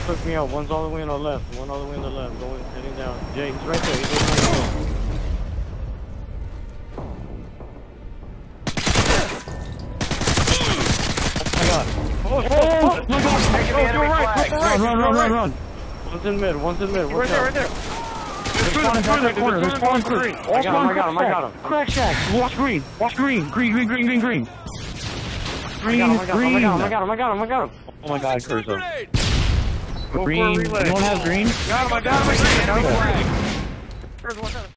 took me out. One's all the way on the left. One all the way on the left. Going, heading down. Jay, he's right there. He's right there. Oh my god! Oh, you're right! Run! One's in mid, one's in mid. Right there. I got him. Crack shack. Watch green. Green. I got him. Oh my god, Curso. Go Green. You don't have green? Got him.